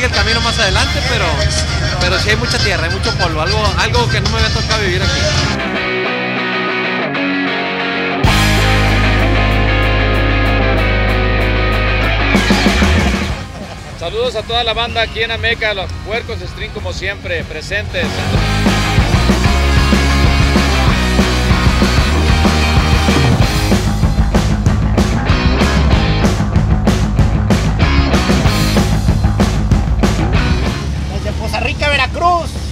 sigue el camino más adelante, pero sí hay mucha tierra, hay mucho polvo, algo que no me había tocado vivir aquí. Saludos a toda la banda aquí en Ameca, los Puercos String como siempre, presentes. Desde Poza Rica, Veracruz.